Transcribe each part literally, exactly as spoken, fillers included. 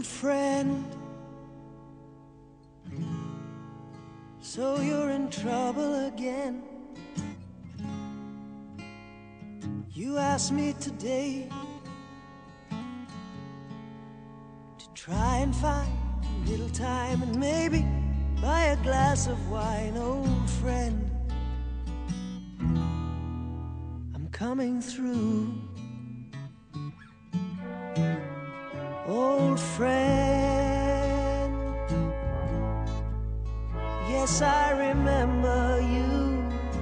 friend. So you're in trouble again. You asked me today to try and find a little time and maybe buy a glass of wine, old friend. I'm coming through, old friend. Yes, I remember you.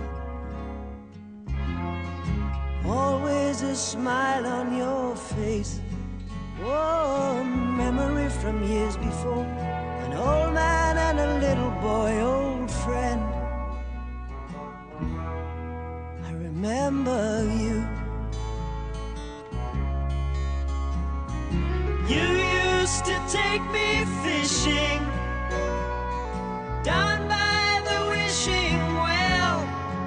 Always a smile on your face. Oh, memory from years before. An old man and a little boy, old friend. I remember you. You used to take me fishing down by the wishing well.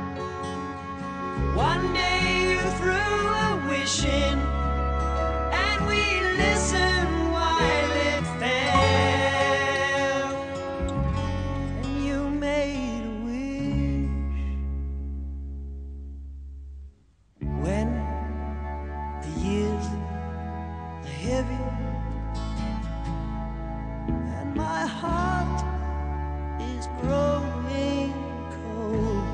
One day you threw a wish in, and we listened while it fell. And you made a wish. When the years are heavy and my heart is growing cold,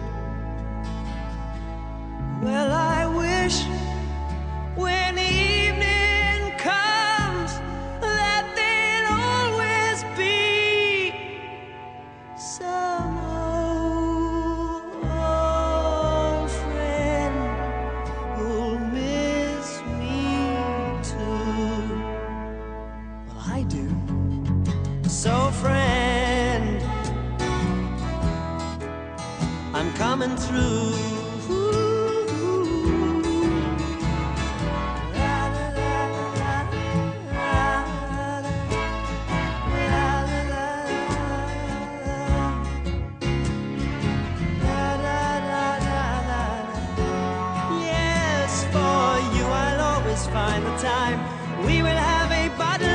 well, I wish when evening comes that there'd always be some old friend who'll miss me too. Well, I do. So, friend, I'm coming through. Yes, for you I'll always find the time. We will have a bottle